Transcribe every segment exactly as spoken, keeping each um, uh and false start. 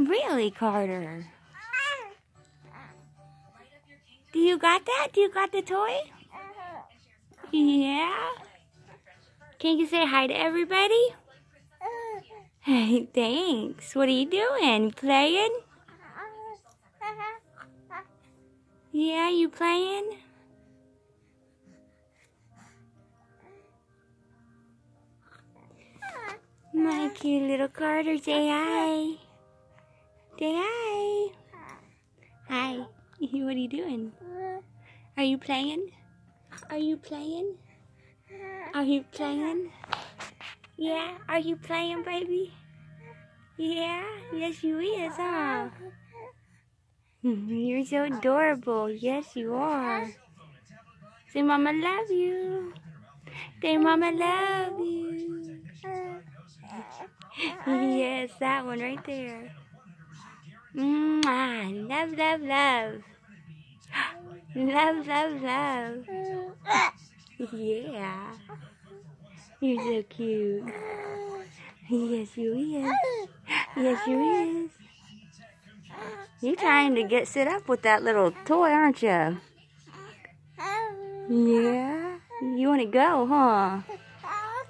Really, Carter? Do you got that? Do you got the toy? Yeah? Can you say hi to everybody? Hey, thanks. What are you doing? Playing? Yeah, you playing? My cute little Carter, say hi. Say hi. Hi. What are you doing? Are you playing? Are you playing? Are you playing? Yeah? Are you playing, baby? Yeah? Yes, you is, huh? You're so adorable. Yes, you are. Say, Mama love you. Say, Mama love you. Yes, that one right there. Mwah. Love, love, love. Love, love, love. Yeah. You're so cute. Yes, you is. Yes, you is. You're trying to get sit up with that little toy, aren't you? Yeah. You want to go, huh?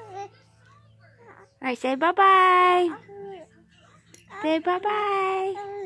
All right, say bye-bye. Say bye-bye.